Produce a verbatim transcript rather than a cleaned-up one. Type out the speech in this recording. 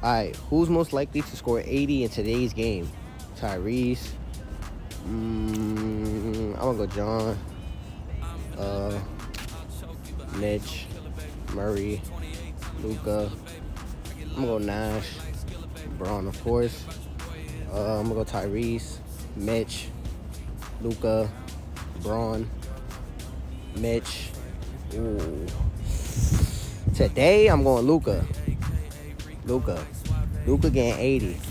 All right, who's most likely to score eighty in today's game? Tyrese. Mm, I'm gonna go John. Uh, Mitch, Murray, Luca. I'm gonna go Nash. Braun, of course. Uh, I'm gonna go Tyrese, Mitch, Luca, Braun, Mitch. Ooh. Today I'm going Luca. Luca. Luca getting eighty.